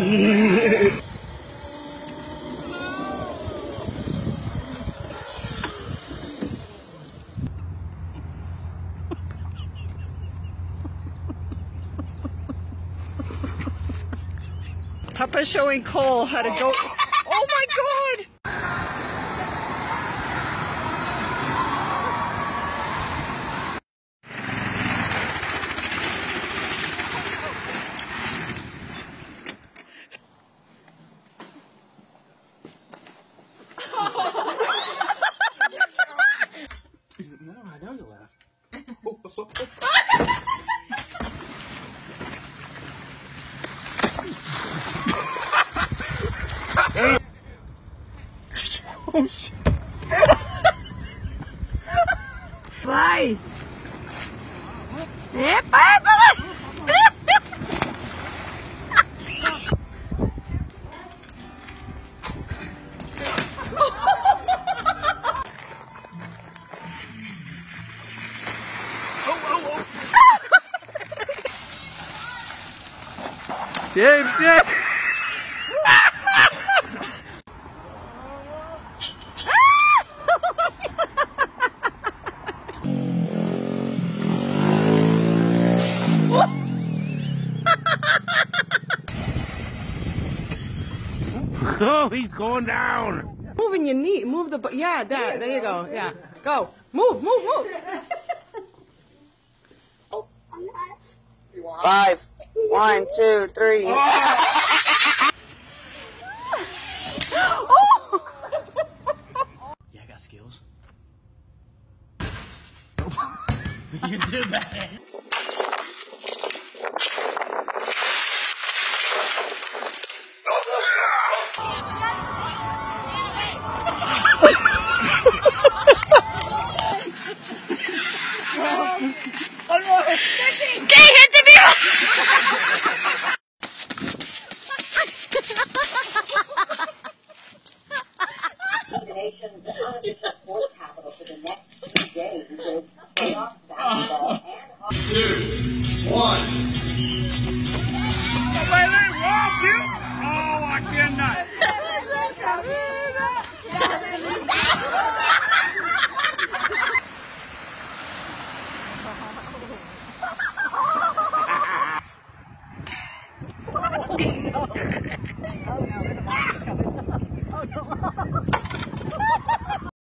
Papa's showing Cole how to go. Oh my God! No, I know you laughed. Oh shit. Vai! Epa, epa! James, James! Oh, he's going down. Moving your knee, move the, yeah, there you go, yeah. Go, move, move, move. 5, 1, 2, 3. Yeah, I got skills. You did that. Quem recebeu? The nation's unofficial sports capital for the next 2 days with playoff basketball and hockey. 2, 1. Somebody walk you? Oh, I cannot.